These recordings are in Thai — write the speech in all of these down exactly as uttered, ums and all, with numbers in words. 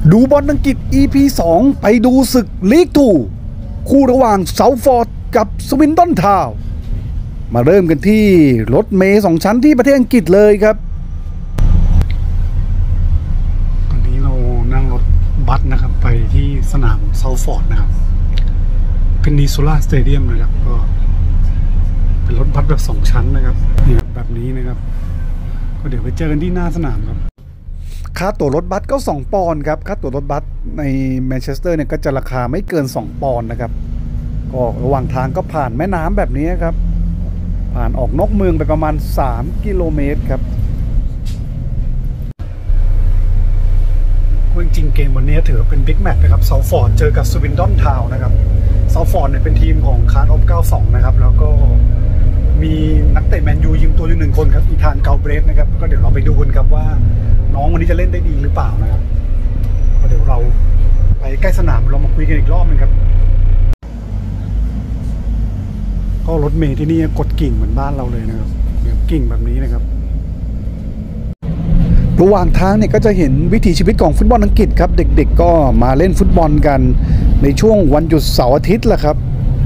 ดูบอลอังกฤษ อี พี สอง ไปดูศึกลีกทูคู่ระหว่างเซาท์ฟอร์ดกับสวินตันทาวน์มาเริ่มกันที่รถเมล์สองชั้นที่ประเทศอังกฤษเลยครับตอนนี้เรานั่งรถบัสนะครับไปที่สนามเซาท์ฟอร์ดนะครับเพนนินซูล่าสเตเดียมนะครับก็เป็นรถบัสแบบสองชั้นนะครับนี่ครับแบบนี้นะครับก็เดี๋ยวไปเจอกันที่หน้าสนามครับค่าตั๋วรถบัสก็สองปอนด์ครับค่าตั๋วรถบัสในแมนเชสเตอร์เนี่ยก็จะราคาไม่เกินสองปอนด์นะครับก็ระหว่างทางก็ผ่านแม่น้ำแบบนี้ครับผ่านออกนอกเมืองไปประมาณสามกิโลเมตรครับจริงๆเกมวันนี้ถือเป็นบิ๊กแมตช์นะครับเซาท์ฟอร์ดเจอกับสวินตันทาวน์นะครับเซาท์ฟอร์ดเนี่ยเป็นทีมของคาร์ดออฟเก้าสิบสองนะครับแล้วก็มีนักเตะแมนยูยืมตัวอยู่หนึ่งคนครับอีธานเกาเบรสนะครับก็เดี๋ยวเราไปดูกันครับว่าน้องวันนี้จะเล่นได้ดีหรือเปล่านะครับก็เดี๋ยวเราไปใกล้สนามเรามาคุยกันอีกรอบนึงครับก็รถเมล์ที่นี่กดกิ่งเหมือนบ้านเราเลยนะครับเดี๋ยวกิ่งแบบนี้นะครับระหว่างทางเนี่ยก็จะเห็นวิถีชีวิตของฟุตบอลอังกฤษครับเด็กๆก็มาเล่นฟุตบอลกันในช่วงวันหยุดเสาร์อาทิตย์แหละครับ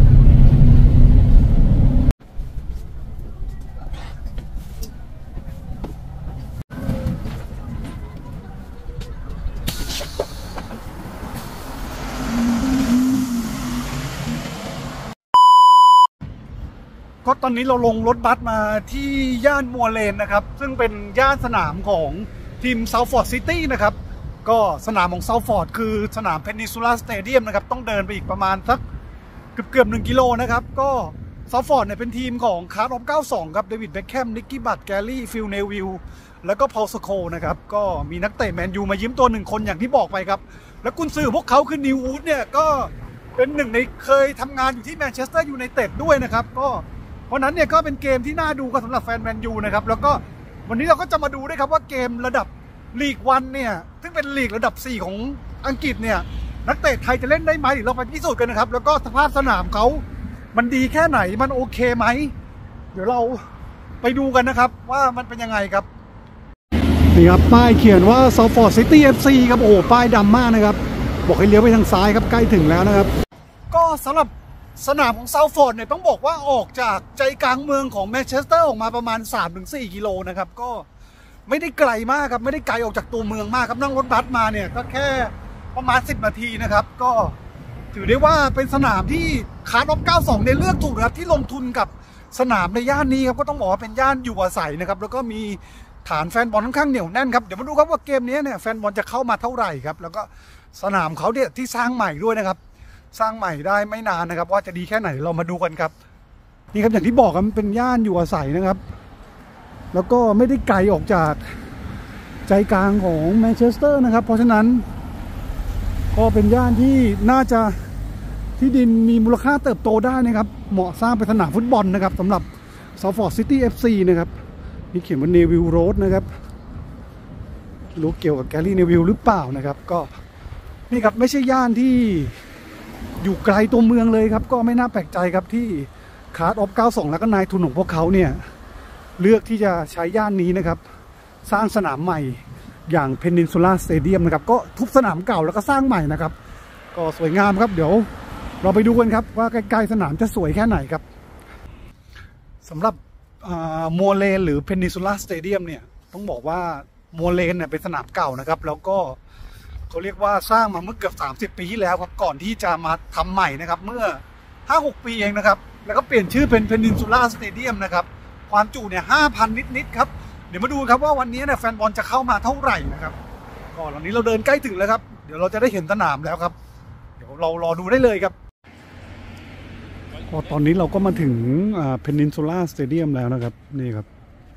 ก็ตอนนี้เราลงรถบัสมาที่ย่านมัวเลนนะครับซึ่งเป็นย่านสนามของทีมเซาท์ฟอร์ดซิตี้นะครับก็สนามของเซาท์ฟอร์ดคือสนามเพนนินซูล่าสเตเดียมนะครับต้องเดินไปอีกประมาณสักเกือบเกือบหนึ่งกิโลนะครับก็เซาท์ฟอร์ดเนี่ยเป็นทีมของคาร์ดออฟเก้าสิบสองครับเดวิดเบ็คแฮมนิกกี้บัตแกรี่ฟิลเนวิลแล้วก็พอลสโคนะครับก็มีนักเตะแมนยูมายืมตัวหนึ่งคนอย่างที่บอกไปครับแล้วกุนซือพวกเขาคือนิววูดเนี่ยก็เป็นหนึ่งในเคยทำงานอยู่ที่แมนเชสเตอร์ยูไนเต็ดด้วยนะครับก็เพราะนั้นเนี่ยก็เป็นเกมที่น่าดูกันสำหรับแฟนแมนยูนะครับแล้วก็วันนี้เราก็จะมาดูด้วยครับว่าเกมระดับลีกวันเนี่ยซึ่งเป็นลีกระดับสี่ของอังกฤษเนี่ยนักเตะไทยจะเล่นได้ไหมเดี๋ยวเราไปพิสูจน์กันนะครับแล้วก็สภาพสนามเขามันดีแค่ไหนมันโอเคไหมเดี๋ยวเราไปดูกันนะครับว่ามันเป็นยังไงครับนี่ครับป้ายเขียนว่า Salford City เอฟ ซี ครับโอ้ป้ายดำมากนะครับบอกให้เลี้ยวไปทางซ้ายครับใกล้ถึงแล้วนะครับก็สำหรับสนามของเซาท์ฟอร์ดเนี่ยต้องบอกว่าออกจากใจกลางเมืองของแมนเชสเตอร์ออกมาประมาณ สามถึงสี่ กิโลนะครับก็ไม่ได้ไกลมากครับไม่ได้ไกลออกจากตัวเมืองมากครับนั่งรถบัสมาเนี่ยก็แค่ประมาณสิบนาทีนะครับก็ถือได้ว่าเป็นสนามที่คาร์ดออฟเก้าสิบสองเนี่ยเลือกถูกนะครับที่ลงทุนกับสนามในย่านนี้ครับก็ต้องบอกว่าเป็นย่านอยู่อาศัยนะครับแล้วก็มีฐานแฟนบอลค่อนข้างเหนียวแน่นครับเดี๋ยวมาดูครับว่าเกมนี้เนี่ยแฟนบอลจะเข้ามาเท่าไหร่ครับแล้วก็สนามเขาเนี่ยที่สร้างใหม่ด้วยนะครับสร้างใหม่ได้ไม่นานนะครับว่าจะดีแค่ไหนเรามาดูกันครับนี่ครับอย่างที่บอกครับมันเป็นย่านอยู่อาศัยนะครับแล้วก็ไม่ได้ไกลออกจากใจกลางของแมนเชสเตอร์นะครับเพราะฉะนั้นก็เป็นย่านที่น่าจะที่ดินมีมูลค่าเติบโตได้นะครับเหมาะสร้างเป็นสนามฟุตบอลนะครับสำหรับ Salford City เอฟ ซี นะครับนี่เขียนว่า Neville Road นะครับรู้เกี่ยวกับแกลลี่เนวิลหรือเปล่านะครับก็นี่ครับไม่ใช่ย่านที่อยู่ไกลตัวเมืองเลยครับก็ไม่น่าแปลกใจครับที่คาร์ดออฟเก้าสิบสองแล้วก็นายทุนของพวกเขาเนี่ยเลือกที่จะใช้ย่านนี้นะครับสร้างสนามใหม่อย่างเพนนินซูล่าสเตเดียมนะครับก็ทุบสนามเก่าแล้วก็สร้างใหม่นะครับก็สวยงามครับเดี๋ยวเราไปดูกันครับว่าใกล้ๆสนามจะสวยแค่ไหนครับสำหรับมัวเลนหรือเพนนินซูล่าสเตเดียมเนี่ยต้องบอกว่ามัวเลนเนี่ยเป็นสนามเก่านะครับแล้วก็เขาเรียกว่าสร้างมาเมื่อเกือบสามสิบปีที่แล้วครับก่อนที่จะมาทำใหม่นะครับเมื่อ ห้าหก ปีเองนะครับแล้วก็เปลี่ยนชื่อเป็นเพนนินซูล่าสเตเดียมนะครับความจุเนี่ย ห้าพัน นิดๆครับเดี๋ยวมาดูครับว่าวันนี้เนี่ยแฟนบอลจะเข้ามาเท่าไหร่นะครับก่อนวันนี้เราเดินใกล้ถึงแล้วครับเดี๋ยวเราจะได้เห็นสนามแล้วครับเดี๋ยวเรารอดูได้เลยครับพอตอนนี้เราก็มาถึงเพนนินซูล่าสเตเดียมแล้วนะครับนี่ครับ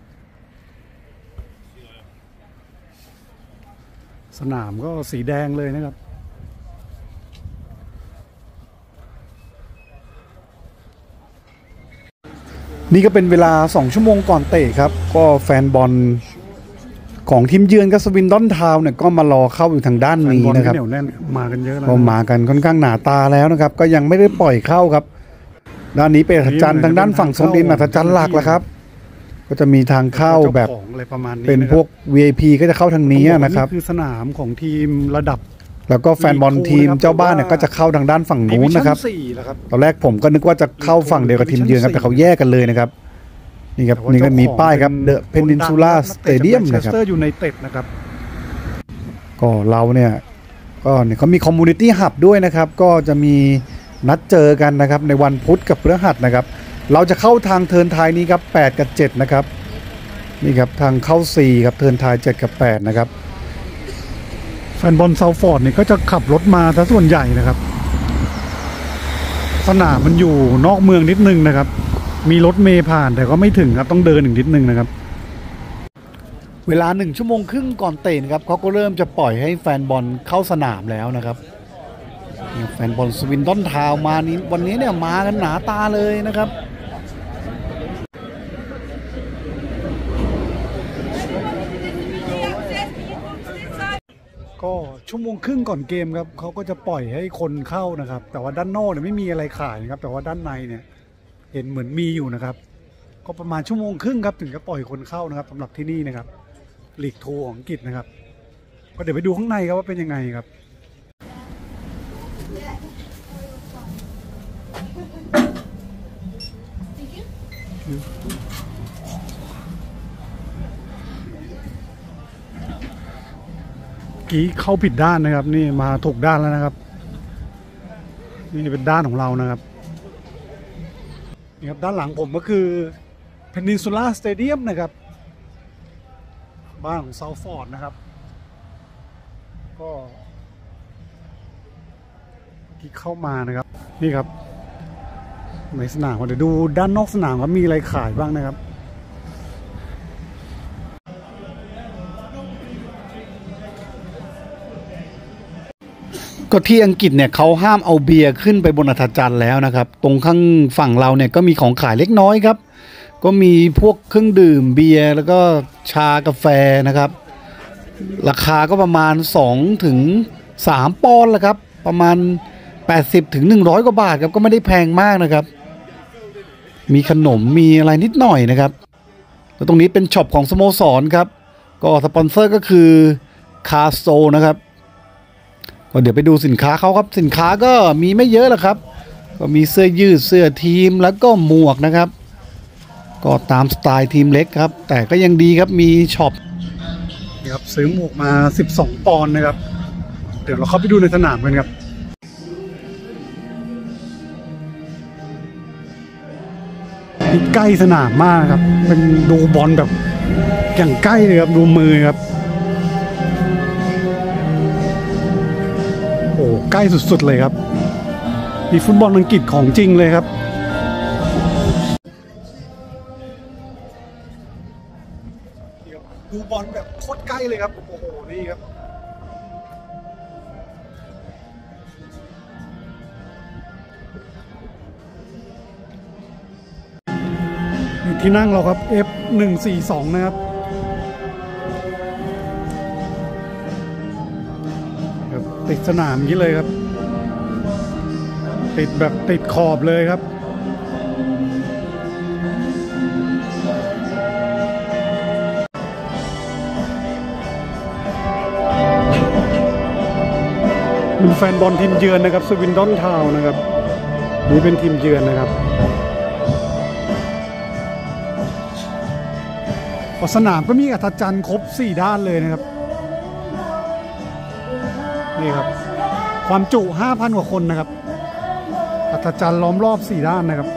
สนามก็สีแดงเลยนะครับนี่ก็เป็นเวลาสองชั่วโมงก่อนเตะครับก็แฟนบอลของทีมเยือนกับสวินตันทาวน์เนี่ยก็มารอเข้าอยู่ทางด้านนี้นะครับเหนียวแน่นมากันเยอะแล้วก็มากันค่อนข้างหนาตาแล้วนะครับก็ยังไม่ได้ปล่อยเข้าครับด้านนี้เป็นอัศจรรย์ทางด้านฝั่งโซนดินอัศจรรย์หลักแล้วครับก็จะมีทางเข้าแบบเป็นพวก วี ไอ พี ก็จะเข้าทางนี้นะครับคือสนามของทีมระดับแล้วก็แฟนบอลทีมเจ้าบ้านเนี่ยก็จะเข้าทางด้านฝั่งนู้นนะครับตอนแรกผมก็นึกว่าจะเข้าฝั่งเดียวกับทีมเยือนครับแต่เขาแยกกันเลยนะครับนี่ครับนี่ก็มีป้ายครับ The Peninsula Stadium นะครับอยู่ในเต็ดนะครับก็เราเนี่ยก็เนี่ยเขามีคอมมูนิตี้ฮับด้วยนะครับก็จะมีนัดเจอกันนะครับในวันพุธกับพฤหัสนะครับเราจะเข้าทางเทิร์นไทยนี้ครับแปดกับเจ็ดนะครับนี่ครับทางเข้าสี่ครับเทิร์นไทยเจ็ดกับแปดนะครับแฟนบอลเซาฟอร์ดเนี่ยก็จะขับรถมาซะส่วนใหญ่นะครับสนามมันอยู่นอกเมืองนิดนึงนะครับมีรถเมล์ผ่านแต่ก็ไม่ถึงครับต้องเดินอีกนิดนึงนะครับเวลาหนึ่งชั่วโมงครึ่งก่อนเตะครับเขาก็เริ่มจะปล่อยให้แฟนบอลเข้าสนามแล้วนะครับแฟนบอลสวินดอนทาวน์มานี้วันนี้เนี่ยมากันหนาตาเลยนะครับก็ชั่วโมงครึ่งก่อนเกมครับเขาก็จะปล่อยให้คนเข้านะครับแต่ว่าด้านนอกเนี่ยไม่มีอะไรขายนะครับแต่ว่าด้านในเนี่ยเห็นเหมือนมีอยู่นะครับก็ประมาณชั่วโมงครึ่งครับถึงจะปล่อยคนเข้านะครับสำหรับที่นี่นะครับลีกโทของอังกฤษนะครับก็เดี๋ยวไปดูข้างในครับว่าเป็นยังไงครับกี้เข้าผิดด้านนะครับนี่มาถูกด้านแล้วนะครับนี่เป็นด้านของเรานะครับนี่ครับด้านหลังผมก็คือ Peninsula Stadium นะครับบ้านของเซาฟอร์ดนะครับก็กี้เข้ามานะครับนี่ครับในสนามเดี๋ยวดูด้านนอกสนามว่ามีอะไรขายบ้างนะครับก็ที่อังกฤษเนี่ยเขาห้ามเอาเบียร์ขึ้นไปบนอัฐจันทร์แล้วนะครับตรงข้างฝั่งเราเนี่ยก็มีของขายเล็กน้อยครับก็มีพวกเครื่องดื่มเบียร์แล้วก็ชากาแฟนะครับราคาก็ประมาณสองถึงสามปอนด์ละครับประมาณแปดสิบถึงหนึ่งร้อยกว่าบาทครับก็ไม่ได้แพงมากนะครับมีขนมมีอะไรนิดหน่อยนะครับแล้วตรงนี้เป็นช็อปของสโมสรครับก็สปอนเซอร์ก็คือคาโซนะครับก็เดี๋ยวไปดูสินค้าเขาครับสินค้าก็มีไม่เยอะหรอกครับก็มีเสื้อยืดเสื้อทีมแล้วก็หมวกนะครับก็ตามสไตล์ทีมเล็กครับแต่ก็ยังดีครับมีช็อปนี่ครับซื้อหมวกมาสิบสองปอนด์นะครับเดี๋ยวเราเข้าไปดูในสนามกันครับใกล้สนามมากครับเป็นดูบอลแบบอย่างใกล้เลยครับดูมือครับโอ้ใกล้สุดๆเลยครับมีฟุตบอลอังกฤษของจริงเลยครับดูบอลแบบโคตรใกล้เลยครับโอ้โหนี่ครับที่นั่งเราครับ เอฟ หนึ่งสี่สอง นะครับติดสนามนี้เลยครับติดแบบติดขอบเลยครับเป็นแฟนบอลทีมเยือนนะครับสวินดอนทาวน์นะครับนี่เป็นทีมเยือนนะครับสนามก็มีอัฐจันทร์ครบสี่ด้านเลยนะครับนี่ครับความจุ ห้าพัน กว่าคนนะครับอัฐจันทร์ล้อมรอบสี่ด้านนะครับ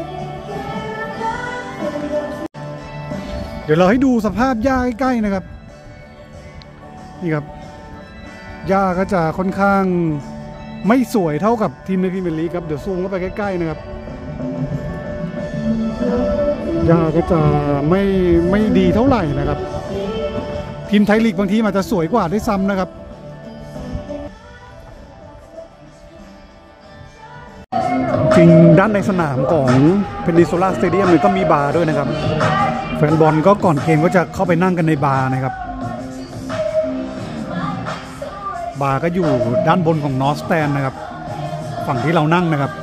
เดี๋ยวเราให้ดูสภาพหญ้าใกล้ๆนะครับนี่ครับหญ้าก็จะค่อนข้างไม่สวยเท่ากับทีมในพรีเมียร์ลีกครับเดี๋ยวซูมเข้าไปใกล้ๆนะครับหญ้าก็จะไม่ไม่ดีเท่าไหร่นะครับทีมไทยลีกบางทีอาจจะสวยกว่าด้วยซ้ำนะครับจริงด้านในสนามของ Peninsula Stadium เนี่ยก็มีบาร์ด้วยนะครับแฟนบอลก็ก่อนเกมก็จะเข้าไปนั่งกันในบาร์นะครับบาร์ก็อยู่ด้านบนของนอร์สแตนนะครับฝั่งที่เรานั่งนะครับ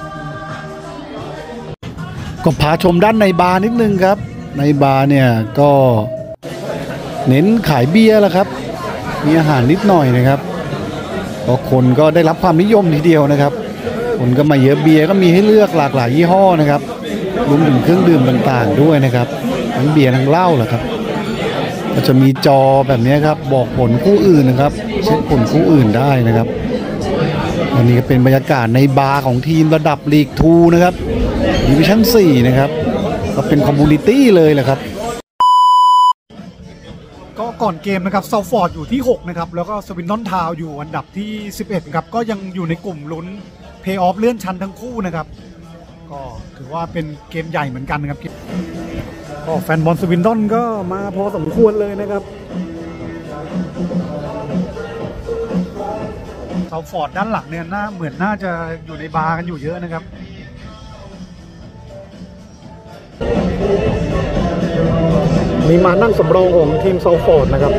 ก็พาชมด้านในบาร์นิดนึงครับในบาร์เนี่ยก็เน้นขายเบียร์แหละครับมีอาหารนิดหน่อยนะครับก็คนก็ได้รับความนิยมทีเดียวนะครับคนก็มาเยอะเบียร์ก็มีให้เลือกหลากหลายยี่ห้อนะครับรวมถึงเครื่องดื่มต่างๆด้วยนะครับทั้งเบียร์ทั้งเหล้าแหละครับก็จะมีจอแบบนี้ครับบอกผลคู่อื่นนะครับเช็คผลคู่อื่นได้นะครับอันนี้ก็เป็นบรรยากาศในบาร์ของทีมระดับลีกทูนะครับดิวิชั่นสี่นะครับก็เป็นคอมมูนิตี้เลยแหละครับก็ก่อนเกมนะครับเซาฟอร์ดอยู่ที่หกนะครับแล้วก็สวินนอนทาวอยู่อันดับที่สิบเอ็ดครับก็ยังอยู่ในกลุ่มลุ้นเพย์ออฟเลื่อนชั้นทั้งคู่นะครับก็ถือว่าเป็นเกมใหญ่เหมือนกันนะครับก็แฟนบอลสวินดอนก็มาพอสมควรเลยนะครับเซาฟอร์ดด้านหลังเนี่ยน่าเหมือนน่าจะอยู่ในบาร์กันอยู่เยอะนะครับมีมานั่งสำรองของทีมเซาฟอร์ดนะครับ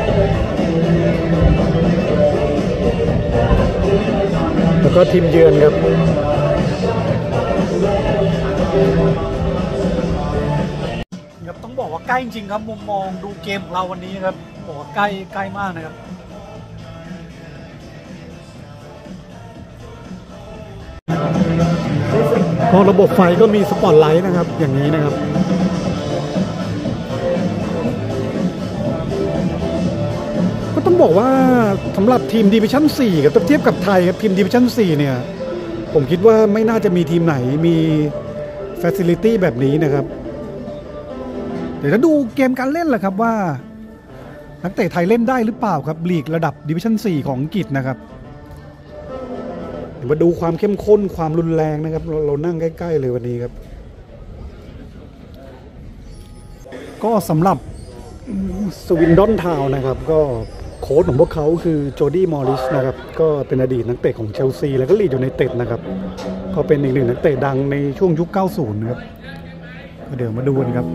แล้วก็ทีมเยือนครับครับต้องบอกว่าใกล้จริงครับมุมมองดูเกมของเราวันนี้ครับบอกว่าใกล้ใกล้มากนะครับพอระบบไฟก็มีสปอตไลท์นะครับอย่างนี้นะครับก็ต้องบอกว่าสำหรับทีมดิวิชั่นสี่กับเทียบกับไทยครับทีมดิวิชั่นสี่เนี่ยผมคิดว่าไม่น่าจะมีทีมไหนมีฟาซิลิตี้แบบนี้นะครับเดี๋ยวจะดูเกมการเล่นแหละครับว่านักเตะไทยเล่นได้หรือเปล่าครับลีกระดับดิวิชั่นสี่ของอังกฤษนะครับเดี๋ยวมาดูความเข้มข้นความรุนแรงนะครับเราเรานั่งใกล้ๆเลยวันนี้ครับก็สำหรับสวินดอนทาวน์นะครับก็โค้ชของพวกเขาคือโจดี้มอริสนะครับก็เป็นอดีตนักเตะของเชลซีแล้วก็ลีดอยู่ในเต็ดนะครับก็เป็นอีกหนึ่งนักเตะดังในช่วงยุคเก้าสิบนะครับก็เดี๋ยวมาดูกันครับ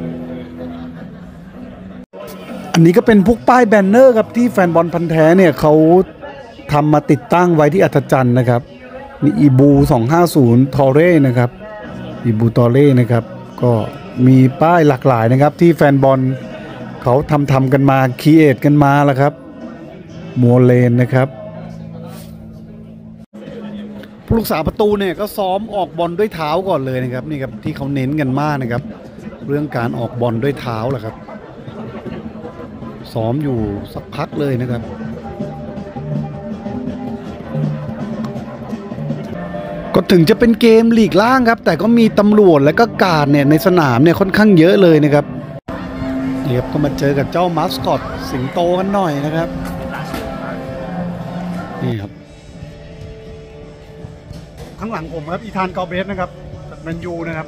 อันนี้ก็เป็นพวกป้ายแบนเนอร์ครับที่แฟนบอลพันธุ์แท้เนี่ยเขาทำมาติดตั้งไว้ที่อัศจรรย์นะครับมีอีบูสองห้าศูนย์ทอเร่นะครับอีบูทอเร่นะครับก็มีป้ายหลากหลายนะครับที่แฟนบอลเขาทำทำกันมาครีเอทกันมาแล้วครับมัวเลนนะครับผู้รักษาประตูเนี่ยก็ซ้อมออกบอลด้วยเท้าก่อนเลยนะครับนี่ครับที่เขาเน้นกันมากนะครับเรื่องการออกบอลด้วยเท้าแหละครับซ้อมอยู่สักพักเลยนะครับก็ถึงจะเป็นเกมลีกล่างครับแต่ก็มีตำรวจและก็การเนี่ยในสนามเนี่ยค่อนข้างเยอะเลยนะครับเดี๋ยวก็มาเจอกับเจ้ามาสคอตสิงโตกันหน่อยนะครับนี่ครับข้างหลังผมครับอีธานกอเบสนะครับจากแมนยูนะครับ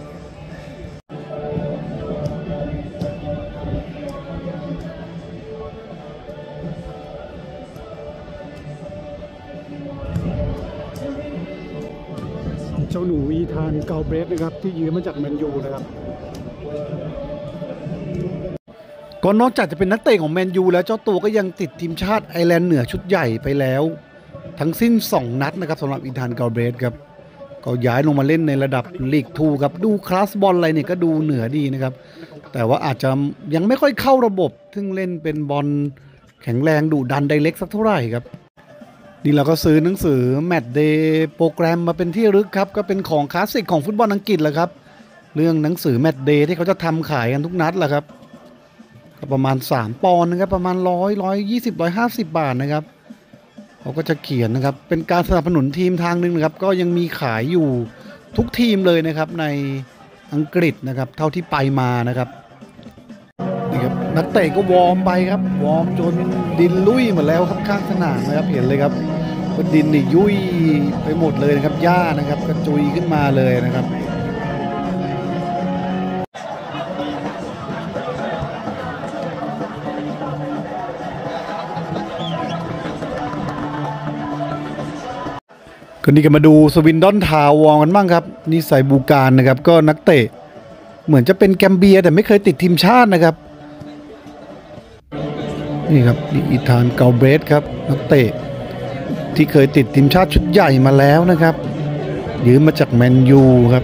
เจ้าหนูอีธานกอเบสนะครับที่ยืมมาจากแมนยูนะครับก็นอกจากจะเป็นนักเตะของแมนยูแล้วเจ้าตัวก็ยังติดทีมชาติไอร์แลนด์เหนือชุดใหญ่ไปแล้วทั้งสิ้นสองนัดนะครับสำหรับอีธานกอเบสครับก็ย้ายลงมาเล่นในระดับลีกทูครับดูคลาสบอลอะไรเนี่ยก็ดูเหนือดีนะครับแต่ว่าอาจจะยังไม่ค่อยเข้าระบบซึ่งเล่นเป็นบอลแข็งแรงดุดันไดเรกสักเท่าไหร่ครับนี่เราก็ซื้อหนังสือแมตช์เดย์โปรแกรมมาเป็นที่ระลึกครับก็เป็นของคลาสสิกของฟุตบอลอังกฤษแหละครับเรื่องหนังสือแมตช์เดย์ที่เขาจะทำขายกันทุกนัดแหละครับก็ประมาณสามปอนด์นะครับประมาณร้อยร้อยยี่สิบร้อยห้าสิบบาทนะครับเขาก็จะเขียนนะครับเป็นการสนับสนุนทีมทางหนึ่งนะครับก็ยังมีขายอยู่ทุกทีมเลยนะครับในอังกฤษนะครับเท่าที่ไปมานะครับนี่ครับนักเตะก็วอร์มไปครับวอร์มจนดินลุยหมดแล้วครับข้างสนามนะครับเห็นเลยครับดินนี่ยุ่ยไปหมดเลยนะครับหญ้านะครับกระจุยขึ้นมาเลยนะครับคนนี้ก็มาดูสวินดอนทาววองกันบ้างครับนี่ใส่บูการนะครับก็นักเตะเหมือนจะเป็นแกมเบียแต่ไม่เคยติดทีมชาตินะครับนี่ครับอีธานเกาเบรสครับนักเตะที่เคยติดทีมชาติชุดใหญ่มาแล้วนะครับยืมมาจากแมนยูครับ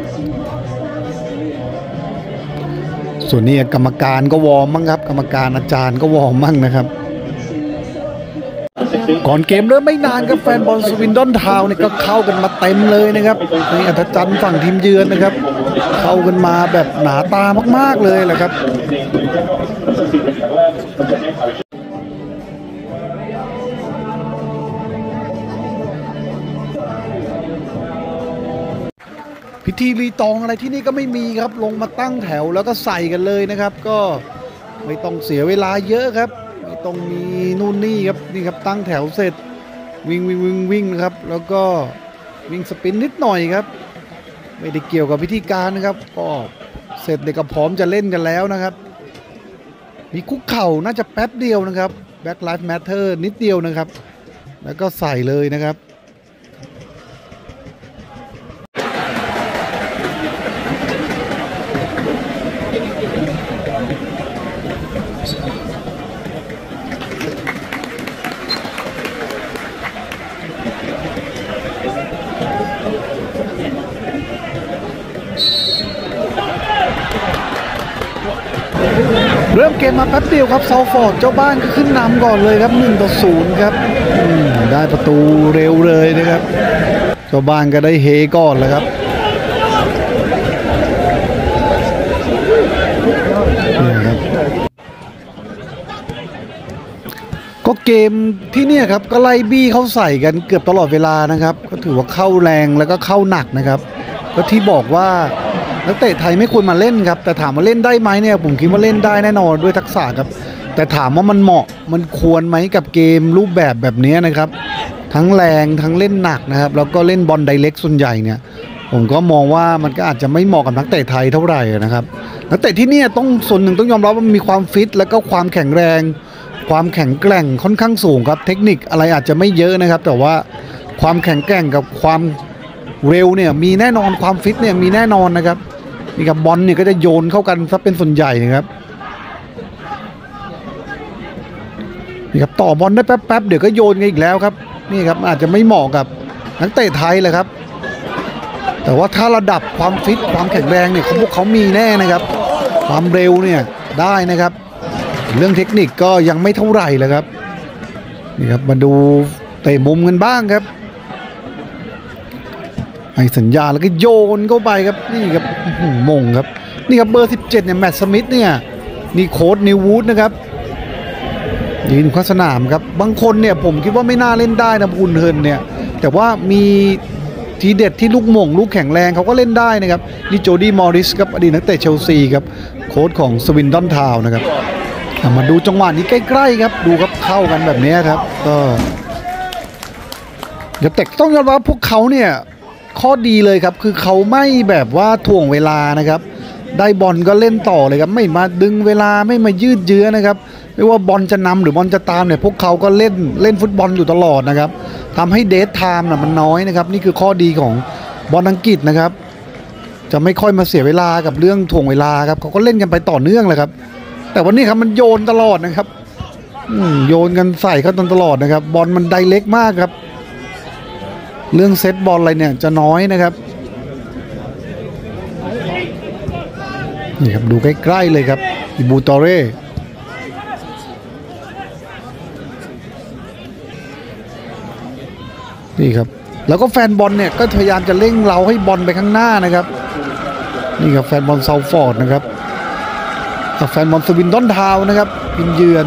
ส่วนนี้กรรมการก็วอร์มมั่งครับกรรมการอาจารย์ก็วอร์มมั่งนะครับก่อนเกมเริ่มไม่นานครับแฟนบอลสวินดอนทาวน์เนี่ยก็เข้ากันมาเต็มเลยนะครับในอัธจันทร์ฝั่งทีมเยือนนะครับเข้ากันมาแบบหนาตามากๆเลยแหละครับพิธีรีตองอะไรที่นี่ก็ไม่มีครับลงมาตั้งแถวแล้วก็ใส่กันเลยนะครับก็ไม่ต้องเสียเวลาเยอะครับไม่ต้องมีนู่นนี่ครับนี่ครับตั้งแถวเสร็จวิ่งวิ่งวิ่งวิ่งนะครับแล้วก็วิ่งสปินนิดหน่อยครับไม่ได้เกี่ยวกับพิธีการนะครับก็เสร็จเด็กก็พร้อมจะเล่นกันแล้วนะครับมีคุกเข่าน่าจะแป๊บเดียวนะครับ Black Lives Matter นิดเดียวนะครับแล้วก็ใส่เลยนะครับเริ่มเกมมาแป๊บเดียวครับเซาฟอร์ดเจ้าบ้านก็ขึ้นนำก่อนเลยครับหนึ่งต่อศูนย์ครับได้ประตูเร็วเลยนะครับเจ้าบ้านก็ได้เฮก่อนแล้วครับนี่ครับก็เกมที่นี่ครับก็ไล่บี้เข้าใส่กันเกือบตลอดเวลานะครับก็ถือว่าเข้าแรงแล้วก็เข้าหนักนะครับก็ที่บอกว่านักเตะไทยไม่ควรมาเล่นครับแต่ถามว่าเล่นได้ไหมเนี่ยผมคิดว่าเล่นได้แน่นอนด้วยทักษะครับแต่ถามว่ามันเหมาะมันควรไหมกับเกมรูปแบบแบบนี้นะครับทั้งแรงทั้งเล่นหนักนะครับแล้วก็เล่นบอลไดเรกส่วนใหญ่เนี่ยผมก็มองว่ามันก็อาจจะไม่เหมาะกับนักเตะไทยเท่าไหร่นะครับนักเตะที่นี่ต้องส่วนหนึ่งต้องยอมรับว่ามีความฟิตแล้วก็ความแข็งแรงความแข็งแกร่งค่อนข้างสูงครับเทคนิคอะไรอาจจะไม่เยอะนะครับแต่ว่าความแข็งแกร่งกับความเร็วเนี่ยมีแน่นอนความฟิตเนี่ยมีแน่นอนนะครับนี่ครับบอลเนี่ยก็จะโยนเข้ากันซะเป็นส่วนใหญ่นะครับนี่ครับต่อบอลได้แป๊บๆเดี๋ยวก็โยนกันอีกแล้วครับนี่ครับอาจจะไม่เหมาะกับนักเตะไทยเลยครับแต่ว่าถ้าระดับความฟิตความแข็งแรงเนี่ยพวกเขามีแน่นะครับความเร็วเนี่ยได้นะครับเรื่องเทคนิคก็ยังไม่เท่าไหร่เลยครับนี่ครับมาดูเตะมุมกันบ้างครับให้สัญญาแล้วก็โยนเข้าไปครับนี่ครับมงครับนี่ครับเบอร์สิบเจ็ดเนี่ยแมตต์สมิธเนี่ยนี่โค้ชนิววูดนะครับยืนข้างสนามครับบางคนเนี่ยผมคิดว่าไม่น่าเล่นได้นะคุณเฮิร์นเนี่ยแต่ว่ามีทีเด็ดที่ลูกมงลูกแข็งแรงเขาก็เล่นได้นะครับนี่โจดี้มอริสครับอดีตนักเตะเชลซีครับโค้ชของสวินดอนทาวน์นะครับมาดูจังหวะนี้ใกล้ๆครับดูครับเข้ากันแบบนี้ครับก็เดี๋ยวแต่ต้องยอมรับพวกเขาเนี่ยข้อดีเลยครับคือเขาไม่แบบว่าถ่วงเวลานะครับได้บอลก็เล่นต่อเลยครับไม่มาดึงเวลาไม่มายืดเยื้อนะครับไม่ว่าบอลจะนำหรือบอลจะตามเนี่ยพวกเขาก็เล่นเล่นฟุตบอลอยู่ตลอดนะครับทำให้เดทไทม์น่ะมันน้อยนะครับนี่คือข้อดีของบอลอังกฤษนะครับจะไม่ค่อยมาเสียเวลากับเรื่องถ่วงเวลาครับเขาก็เล่นกันไปต่อเนื่องเลยครับแต่วันนี้ครับมันโยนตลอดนะครับโยนกันใส่เขาตลอดนะครับบอลมันไดเรกมากครับเรื่องเซตบอลอะไรเนี่ยจะน้อยนะครับนี่ครับดูใกล้ๆเลยครับอิบูตอเร่นี่ครับแล้วก็แฟนบอลเนี่ยก็พยายามจะเร่งเร้าให้บอลไปข้างหน้านะครับนี่ครับแฟนบอลเซาฟอร์ดนะครับแฟนบอลสวินดอนทาวน์นะครับพินเยือน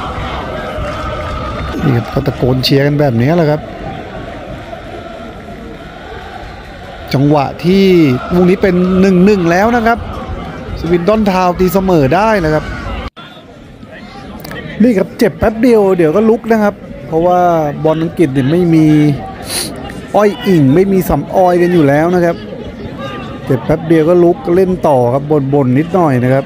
นี่ครับก็ตะโกนเชียร์กันแบบนี้แหละครับจังหวะที่ลูกนี้เป็นหนึ่งหนึ่งแล้วนะครับสวินดอนทาวน์ตีเสมอได้นะครับนี่ครับเจ็บแป๊บเดียวเดี๋ยวก็ลุกนะครับเพราะว่าบอลอังกฤษเนี่ยไม่มีอ้อยอิ่งไม่มีสำออยกันอยู่แล้วนะครับเจ็บแป๊บเดียวก็ลุกเล่นต่อครับบนๆนิดหน่อยนะครับ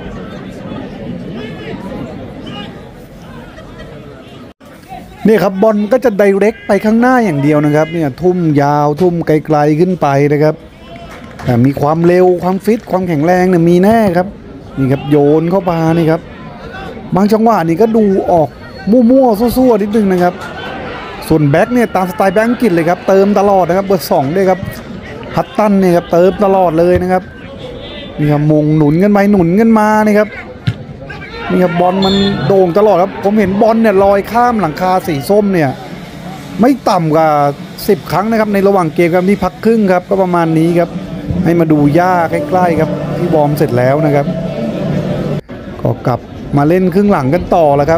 นี่ครับบอลก็จะไดเรกไปข้างหน้าอย่างเดียวนะครับเนี่ยทุ่มยาวทุ่มไกลๆขึ้นไปนะครับแต่มีความเร็วความฟิตความแข็งแรงเนี่ยมีแน่ครับนี่ครับโยนเข้ามานี่ครับบางจังหวะนี่ก็ดูออกมั่วๆซั่วๆนิดนึงนะครับส่วนแบ็คเนี่ยตามสไตล์แบ็คอังกฤษเลยครับเติมตลอดนะครับเบอร์สองด้วยครับฮัตตันเนี่ยครับเติมตลอดเลยนะครับนี่ครับมงหนุนกันไปหนุนกันมานี่ครับนี่ครับบอลมันโด่งตลอดครับผมเห็นบอลเนี่ยลอยข้ามหลังคาสีส้มเนี่ยไม่ต่ำกว่าสิบครั้งนะครับในระหว่างเกมครับที่พักครึ่งครับก็ประมาณนี้ครับให้มาดูหญ้าใกล้ๆครับที่วอร์มเสร็จแล้วนะครับก็กลับมาเล่นครึ่งหลังกันต่อแล้วครับ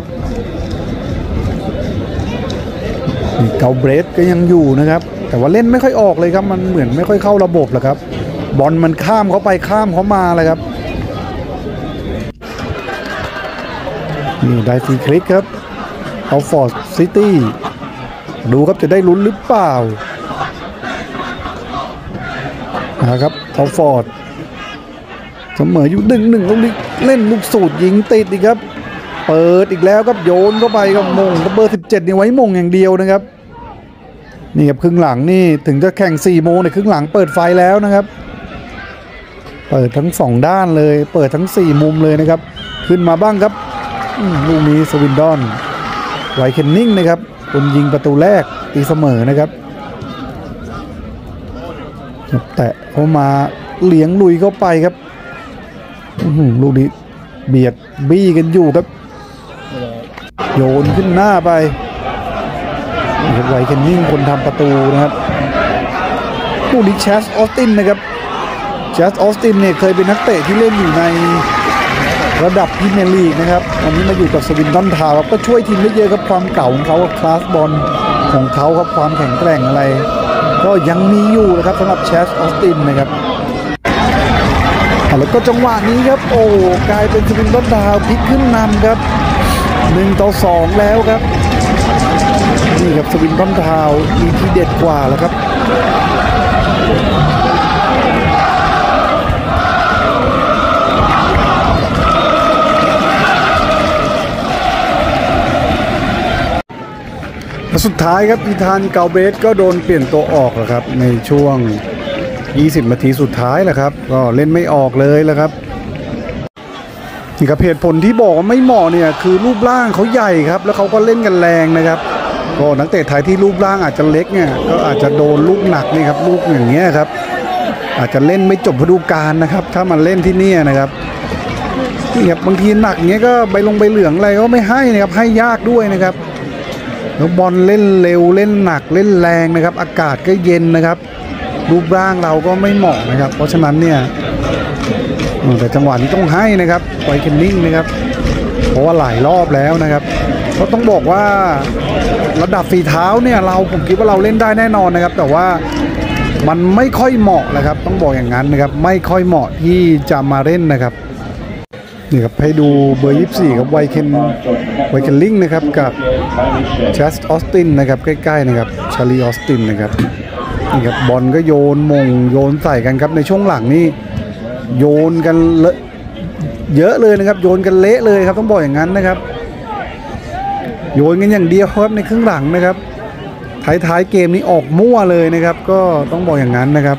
เกาเบรสก็ยังอยู่นะครับแต่ว่าเล่นไม่ค่อยออกเลยครับมันเหมือนไม่ค่อยเข้าระบบแหละครับบอลมันข้ามเขาไปข้ามเขามาเลยครับนี่ได้ฟรีคลิกครับเอาฟอร์ดซิตี้ดูครับจะได้ลุ้นหรือเปล่านะครับเอาฟอร์ดเสมออยู่หนึ่งหนึ่งลูกนี้เล่นลูกสูตรยิงติดอีกครับเปิดอีกแล้วครับโยนเข้าไปกับมงเบอร์สิบเจ็ดนี่ไว้มงอย่างเดียวนะครับนี่ครับครึ่งหลังนี่ถึงจะแข่งสี่โมงในครึ่งหลังเปิดไฟแล้วนะครับเปิดทั้งสองด้านเลยเปิดทั้งสี่มุมเลยนะครับขึ้นมาบ้างครับลูกนี้สวินดอนไวเคนนิงนะครับคนยิงประตูแรกตีเสมอนะครับแตะเข้ามาเหลียงลุยเข้าไปครับลูกนี้เบียดบี้กันอยู่ครับโยนขึ้นหน้าไปไวเคนนิงคนทำประตูนะครับลูกนี้แชสออสตินนะครับแชสออสตินเนี่ยเคยเป็นนักเตะที่เล่นอยู่ในระดับพรีเมียร์ลีกนะครับวันนี้มาอยู่กับสวินตันทาวน์ก็ช่วยทีมได้เยอะครับความเก่าของเขาคลาสบอลของเขาครับความแข็งแกร่งอะไรก็ยังมีอยู่นะครับสำหรับแชสออสตินนะครับแล้วก็จังหวะนี้ครับโอ้กลายเป็นสวินตันทาวน์พลิกขึ้นนำครับหนึ่งต่อสองแล้วครับนี่ครับสวินตันทาวน์มีที่เด็ดกว่าแล้วครับสุดท้ายครับอีธานเกาเบสก็โดนเปลี่ยนตัวออกแล้วครับในช่วงยี่สิบนาทีสุดท้ายแหละครับก็เล่นไม่ออกเลยแล้วครับนี่ครับเหตุผลที่บอกว่าไม่เหมาะเนี่ยคือรูปร่างเขาใหญ่ครับแล้วเขาก็เล่นกันแรงนะครับก็นักเตะไทยที่รูปร่างอาจจะเล็กเนี่ยก็อาจจะโดนลูกหนักนี่ครับลูกอย่างเงี้ยครับอาจจะเล่นไม่จบฤดูกาลนะครับถ้ามันเล่นที่นี่นะครับนี่ครับบางทีหนักเงี้ยก็ใบลงใบเหลืองอะไรก็ไม่ให้นะครับให้ยากด้วยนะครับแล้วบอลเล่นเร็วเล่นหนักเล่นแรงนะครับอากาศก็เย็นนะครับรูปร่างเราก็ไม่เหมาะนะครับเพราะฉะนั้นเนี่ยแต่จังหวะนี้ต้องให้นะครับไวเคนนิงนะครับเพราะว่าหลายรอบแล้วนะครับก็ต้องบอกว่าระดับฝีเท้าเนี่ยเราผมคิดว่าเราเล่นได้แน่นอนนะครับแต่ว่ามันไม่ค่อยเหมาะนะครับต้องบอกอย่างนั้นนะครับไม่ค่อยเหมาะที่จะมาเล่นนะครับนี่ครับให้ดูเบอร์ยี่สิบสี่ครับไวเคนไวเคนลิงนะครับกับแชสออสตินนะครับใกล้ๆนะครับชาลีออสตินนะครับนี่ครับบอลก็โยนมงโยนใส่กันครับในช่วงหลังนี่โยนกันเลอะเยอะเลยนะครับโยนกันเละเลยครับต้องบอกอย่างนั้นนะครับโยนกันอย่างเดียวครับในครึ่งหลังนะครับท้ายๆเกมนี้ออกมั่วเลยนะครับก็ต้องบอกอย่างนั้นนะครับ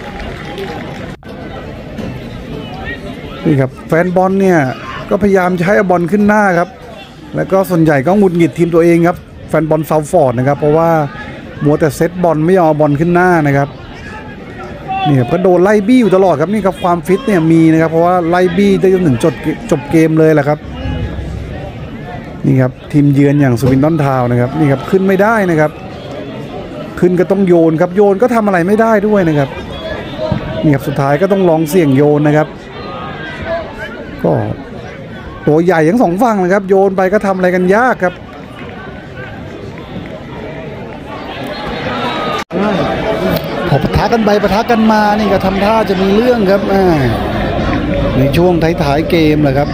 นี่ครับแฟนบอลเนี่ยก็พยายามจะให้บอลขึ้นหน้าครับแล้วก็ส่วนใหญ่ก็หงุดหงิดทีมตัวเองครับแฟนบอลเซาท์ฟอร์ดนะครับเพราะว่ามัวแต่เซตบอลไม่ยอมบอลขึ้นหน้านะครับนี่ครับก็โดนไล่บี้อยู่ตลอดครับนี่ครับความฟิตเนี่ยมีนะครับเพราะว่าไล่บี้ได้จนถึงจบจบเกมเลยแหละครับนี่ครับทีมเยือนอย่างสวินตันทาวน์นะครับนี่ครับขึ้นไม่ได้นะครับขึ้นก็ต้องโยนครับโยนก็ทำอะไรไม่ได้ด้วยนะครับนี่ครับสุดท้ายก็ต้องลองเสี่ยงโยนนะครับก็ตัวใหญ่ทั้งสองฝั่งนะครับโยนไปก็ทำอะไรกันยากครับพอปะทะกันไปปะทะกันมานี่ก็ทำท่าจะมีเรื่องครับในช่วงท้ายๆเกมเลยครับ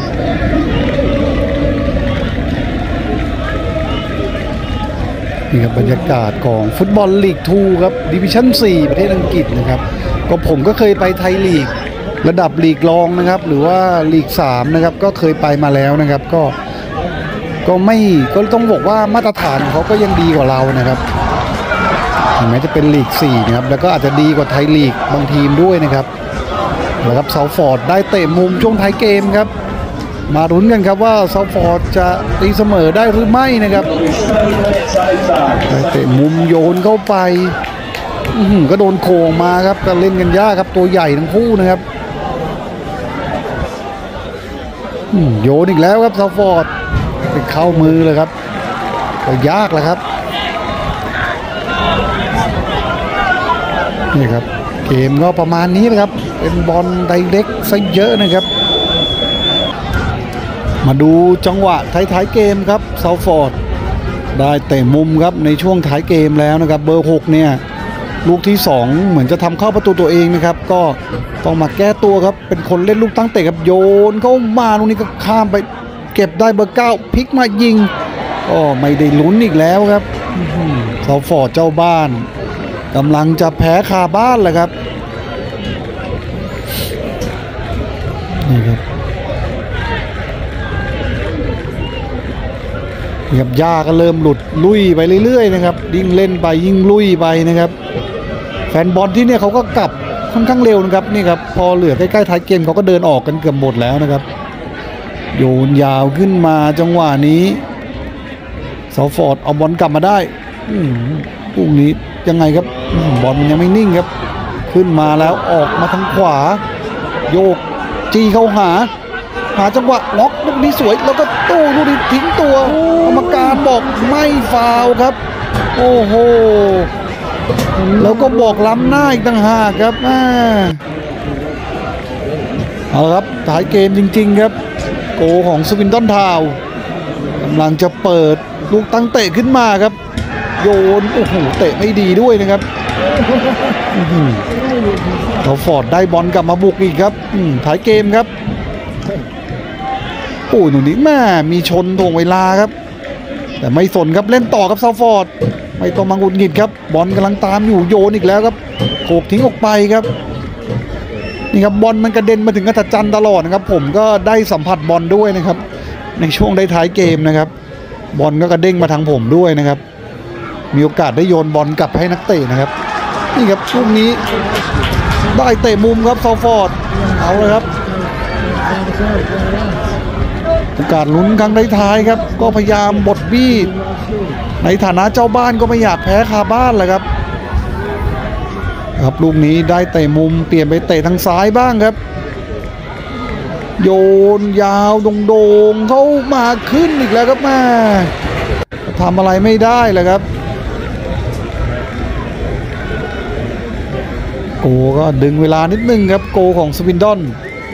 นี่ครับบรรยากาศของฟุตบอลลีกทูครับดิวิชั่นสี่ประเทศอังกฤษนะครับก็ผมก็เคยไปไทยลีกระดับลีกรองนะครับหรือว่าลีกสามนะครับก็เคยไปมาแล้วนะครับก็ก็ไม่ก็ต้องบอกว่ามาตรฐานของเขาก็ยังดีกว่าเรานะครับถึงแม้จะเป็นลีกสี่นะครับแล้วก็อาจจะดีกว่าไทยลีกบางทีมด้วยนะครับแล้วครับเซาท์ฟอร์ดได้เตะมุมช่วงท้ายเกมครับมาลุ้นกันครับว่าเซาท์ฟอร์ดจะตีเสมอได้หรือไม่นะครับได้เตะมุมโยนเข้าไปก็โดนโค้งมาครับก็เล่นกันยากครับตัวใหญ่ทั้งคู่นะครับโยนอีกแล้วครับเซาท์ฟอร์ดไปเข้ามือเลยครับก็ยากแหละครับนี่ครับเกมก็ประมาณนี้นะครับเป็นบอลไดเรกซะเยอะนะครับมาดูจังหวะท้ายๆเกมครับเซาฟอร์ดได้เตะมุมครับในช่วงท้ายเกมแล้วนะครับเบอร์หกเนี่ยลูกที่สองเหมือนจะทำเข้าประตูตัวเองนะครับก็ต้องมาแก้ตัวครับเป็นคนเล่นลูกตั้งเตะครับโยนเข้ามาตรงนี้ก็ข้ามไปเก็บได้เบอร์เก้าพลิกมายิงก็ไม่ได้ลุ้นอีกแล้วครับเซาฟอร์ดเจ้าบ้านกำลังจะแพ้คาบ้านแหละครับนี่ครับนี่ครับหญ้าก็เริ่มหลุดลุยไปเรื่อยๆนะครับยิ่งเล่นไปยิ่งลุยไปนะครับแฟนบอลที่เนี่ยเขาก็กลับค่อนข้างเร็วนะครับนี่ครับพอเหลือใกล้ๆท้ายเกมเขาก็เดินออกกันเกือบหมดแล้วนะครับโยนยาวขึ้นมาจังหวะนี้เซาฟอร์ดเอาบอลกลับมาได้พวกนี้ยังไงครับบอลมันยังไม่นิ่งครับขึ้นมาแล้วออกมาทางขวาโยกจี้เข้าหาหาจังหวะล็อกลูกนี้สวยแล้วก็ตู้ลูกนี้ทิ้งตัวกรรมการบอกไม่ฟาวล์ครับโอ้โหแล้วก็บอกล้ำหน้าอีกต่างหากครับเอาละครับท้ายเกมจริงๆครับโกของสวินตันทาวน์กำลังจะเปิดลูกตั้งเตะขึ้นมาครับโยนโอ้โหเตะไม่ดีด้วยนะครับเขาฟอร์ดได้บอลกลับมาบุกอีกครับท้ายเกมครับโอ้ยหนุ่มนี้แม่มีชนถ่วงเวลาครับแต่ไม่สนครับเล่นต่อครับเซาฟอร์ดไม่ต้องมังกุดหงิดครับบอลกำลังตามอยู่โยนอีกแล้วครับโขกทิ้งออกไปครับนี่ครับบอลมันกระเด็นมาถึงอัศจรรย์ตลอดนะครับผมก็ได้สัมผัสบอลด้วยนะครับในช่วงได้ท้ายเกมนะครับบอลก็กระเด้งมาทางผมด้วยนะครับมีโอกาสได้โยนบอลกลับให้นักเตะนะครับนี่ครับช่วงนี้ได้เตะมุมครับเซาฟอร์ดเอาเลยครับโอกาสลุ้นครั้งท้ายครับก็พยายามบดบี้ในฐานะเจ้าบ้านก็ไม่อยากแพ้คาบ้านแหละครับครับลูกนี้ได้เตะมุมเปลี่ยนไปเตะทางซ้ายบ้างครับโยนยาวโด่งๆเข้ามาขึ้นอีกแล้วครับแม่ทำอะไรไม่ได้เลยครับโกก็ดึงเวลานิดนึงครับโกของสวินดอน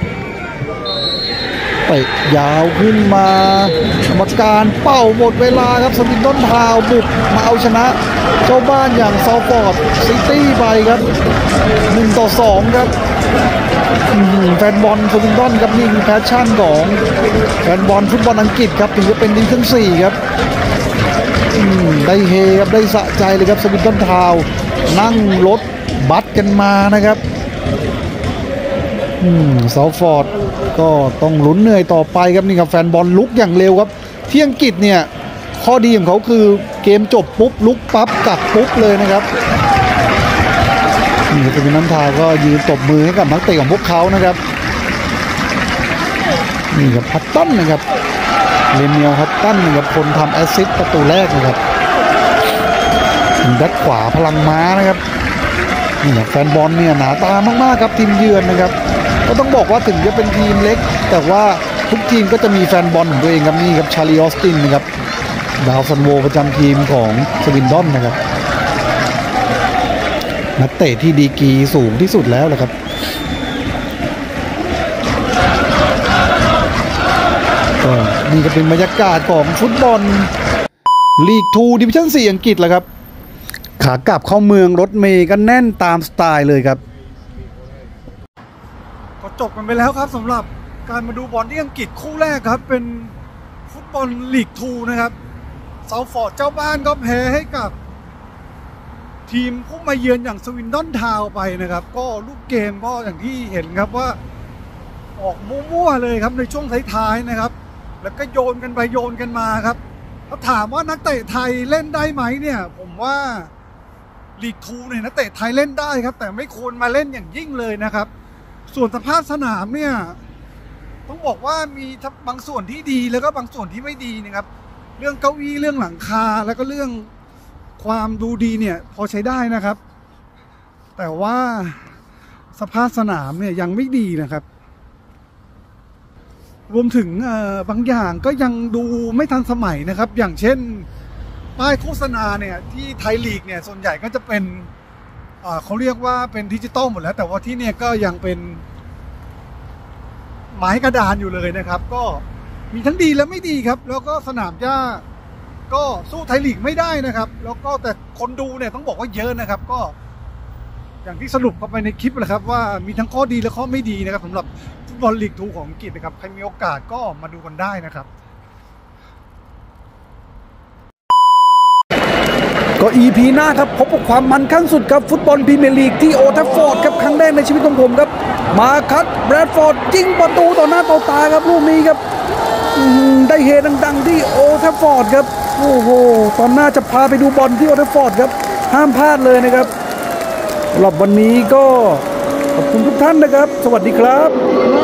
เตะยาวขึ้นมากรรมการเป้าหมดเวลาครับสวินดอนทาวน์บุกมาเอาชนะเจ้าบ้านอย่างเซาฟอร์ดซิตี้ไปครับหนึ่งต่อสองครับแฟนบอลสวินดอนครับนี่คือแพชชั่นของแฟนบอลฟุตบอลอังกฤษครับถึงจะเป็นดิวิชั่นสี่ครับได้เฮครับได้สะใจเลยครับสวินดอนทาวน์นั่งรถบัสกันมานะครับเซาฟอร์ดก็ต้องลุ้นเหนื่อยต่อไปครับนี่ครับแฟนบอลลุกอย่างเร็วครับที่อังกฤษเนี่ยข้อดีของเขาคือเกมจบปุ๊บลุกปั๊บกลับปุ๊บเลยนะครับนี่จะเป็นน้ำทาก็ยืนตบมือให้กับนักเตะของพวกเขานะครับนี่ครับฮัตตันนะครับเลเนียลฮัตตันนะครับคนทำแอสซิสต์ประตูแรกนะครับด้านขวาพลังม้านะครับนี่แฟนบอลเนี่ยหนาตามากๆครับทีมเยือนนะครับก็ต้องบอกว่าถึงจะเป็นทีมเล็กแต่ว่าทุกทีมก็จะมีแฟนบอลของตัวเองครับนี่ครับชาลีออสตินนะครับดาวซันโวประจำทีมของสวินดอนนะครับนักเตะที่ดีกรีสูงที่สุดแล้วแหละครับก็นี่ก็เป็นบรรยากาศของฟุตบอลลีกทูดิวิชั่นสี่อังกฤษแหละครับขากลับเข้าเมืองรถเมย์ก็แน่นตามสไตล์เลยครับก็จบกันไปแล้วครับสำหรับการมาดูบอลที่อังกฤษคู่แรกครับเป็นฟุตบอลลีกทูนะครับเซาฟอร์ดเจ้าบ้านก็แพ้ให้กับทีมผู้มาเยือนอย่างสวินดอนทาวน์ไปนะครับก็ลูกเกมก็อย่างที่เห็นครับว่าออกมั่วๆเลยครับในช่วงท้ายๆนะครับแล้วก็โยนกันไปโยนกันมาครับถ้าถามว่านักเตะไทยเล่นได้ไหมเนี่ยผมว่าลีกทูเนี่ยนักเตะไทยเล่นได้ครับแต่ไม่ควรมาเล่นอย่างยิ่งเลยนะครับส่วนสภาพสนามเนี่ยต้องบอกว่ามีบางส่วนที่ดีแล้วก็บางส่วนที่ไม่ดีนะครับเรื่องเก้าอี้เรื่องหลังคาแล้วก็เรื่องความดูดีเนี่ยพอใช้ได้นะครับแต่ว่าสภาพสนามเนี่ยยังไม่ดีนะครับรวมถึงบางอย่างก็ยังดูไม่ทันสมัยนะครับอย่างเช่นป้ายโฆษณาเนี่ยที่ไทยลีกเนี่ยส่วนใหญ่ก็จะเป็นอ่าเขาเรียกว่าเป็นดิจิตอลหมดแล้วแต่ว่าที่เนี่ยก็ยังเป็นไม้กระดานอยู่เลยนะครับก็มีทั้งดีและไม่ดีครับแล้วก็สนามหญ้าก็สู้ไทยลีกไม่ได้นะครับแล้วก็แต่คนดูเนี่ยต้องบอกว่าเยอะนะครับก็อย่างที่สรุปเข้าไปในคลิปแหละครับว่ามีทั้งข้อดีและข้อไม่ดีนะครับสำหรับฟุตบอลลีกทูของอังกฤษนะครับใครมีโอกาสก็มาดูกันได้นะครับก็ อี พี หน้าครับพบกับความมันขั้นสุดครับฟุตบอลพรีเมียร์ลีกที่โอลด์แทรฟฟอร์ดครับครั้งแรกในชีวิตของผมครับมาคัดแบรดฟอร์ดยิงประตูต่อหน้าต่อตาครับลูกนี้ครับได้เฮดังๆที่โอลด์แทรฟฟอร์ดครับโอ้โหตอนหน้าจะพาไปดูบอลที่โอลด์แทรฟฟอร์ดครับห้ามพลาดเลยนะครับสำหรับวันนี้ก็ขอบคุณทุกท่านนะครับสวัสดีครับ